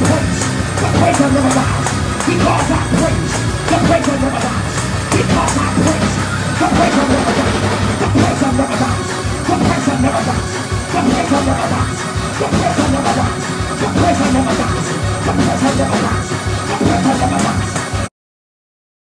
praise. The praise will never rise. Because I praise. The praise will never rise. Because I praise. The praise will never rise. The praise will never rise. The praise will never rise. The praise will never rise. The praise will never rise. The praise will never rise. The praise will never rise. The praise will never rise.